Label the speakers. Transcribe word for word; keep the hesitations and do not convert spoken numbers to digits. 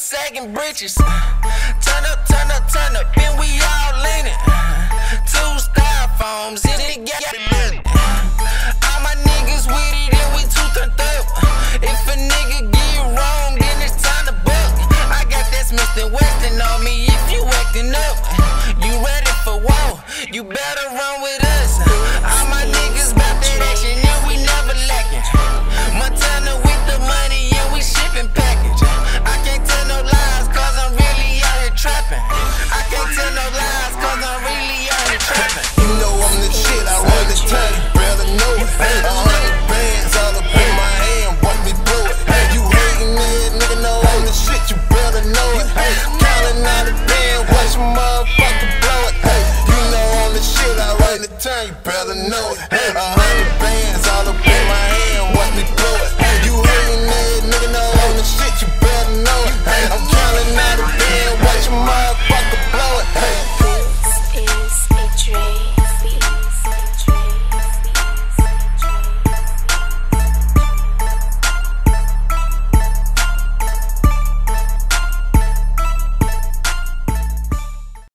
Speaker 1: sagging britches. Turn up, turn up, turn up, and we all leaning. Two styrofoams in it, got it. All my niggas with it, and we two turned up. If a nigga get wrong, then it's time to buck. I got that Smith and Weston on me if you acting up. You ready for war? You better run with